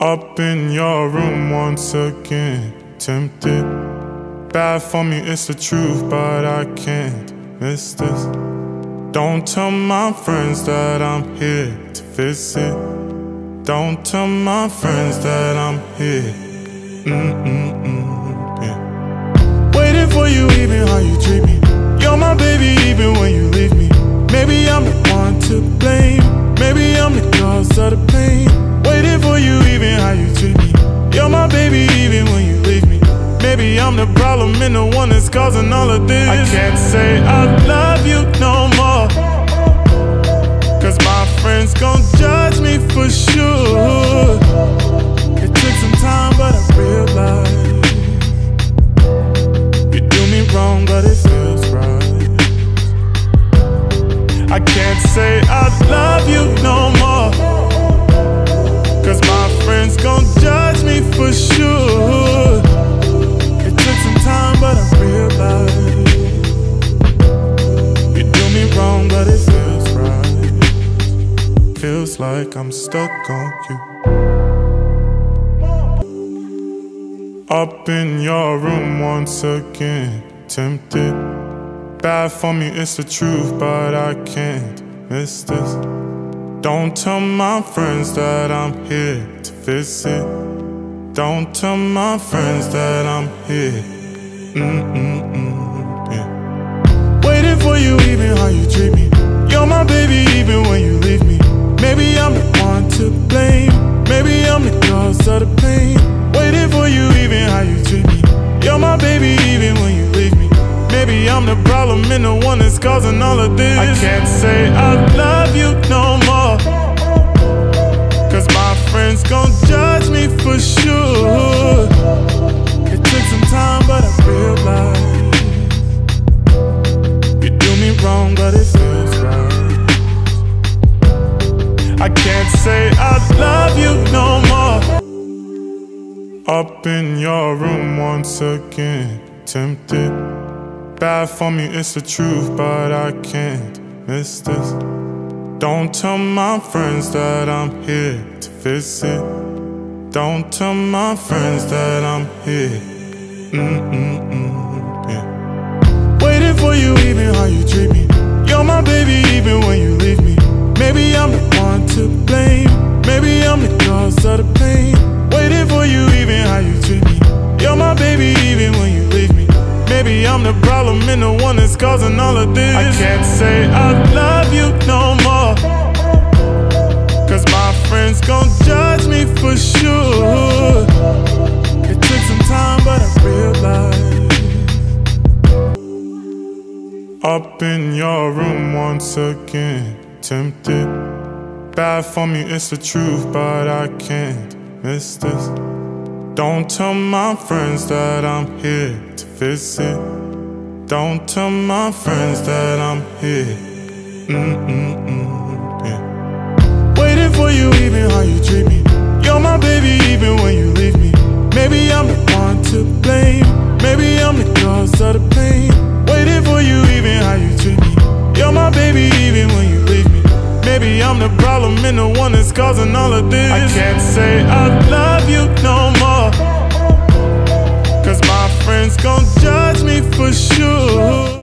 Up in your room once again, tempted. Bad for me, it's the truth, but I can't miss this. Don't tell my friends that I'm here to visit. Don't tell my friends that I'm here. Yeah. Waiting for you, even how you treat me. You're my baby, even when you leave me. Maybe I'm the one to blame. Maybe I'm the cause of the pain. Waiting for you, even how you treat me. You're my baby, even when you leave me. Maybe I'm the problem and the one that's causing all of this. I can't say I love you no more, cause my friends gon' judge me for sure. It took some time, but I realized you do me wrong, but it feels right. I can't say I love you no more, cause my friends gon' judge me for sure. It took some time, but I realized you do me wrong, but it feels right. Feels like I'm stuck on you. Up in your room once again, tempted. Bad for me, it's the truth, but I can't miss this. Don't tell my friends that I'm here to visit. Don't tell my friends that I'm here. Yeah. Waiting for you, even how you treat me. You're my baby, even when you leave me. Maybe I'm the one to blame. Maybe I'm the cause of the pain. Waiting for you, even how you treat me. You're my baby, even when you leave me. Maybe I'm the problem and the one that's causing all of this. I can't say I love you no more, cause my friends gon' judge me for sure. It took some time, but I realized you do me wrong, but it feels right. I can't say I love you no more. Up in your room once again, tempted. Bad for me, it's the truth, but I can't miss this. Don't tell my friends that I'm here to visit. Don't tell my friends that I'm here. Yeah. Waiting for you, even how you treat me. You're my baby, even when you leave me. Maybe I'm the one to blame. Maybe I'm the cause of the pain. Waiting for you, even how you treat me. You're my baby, even when you leave me. Maybe I'm the problem and the one that's causing all of this. I can't say I love you no more, cause my friends gon' judge me for sure. It took some time, but I realized. Up in your room once again, tempted. Bad for me, it's the truth, but I can't miss this. Don't tell my friends that I'm here to visit. Don't tell my friends that I'm here. Yeah. Waiting for you, even how you treat me. You're my baby, even when you leave me. Maybe I'm the one to blame. Maybe I'm the cause of the pain. Waiting for you, even how you treat me. You're my baby, even when you leave me. Maybe I'm the problem and the one that's causing all of this. I can't say I love you no more, cause my friends gon' judge me for sure.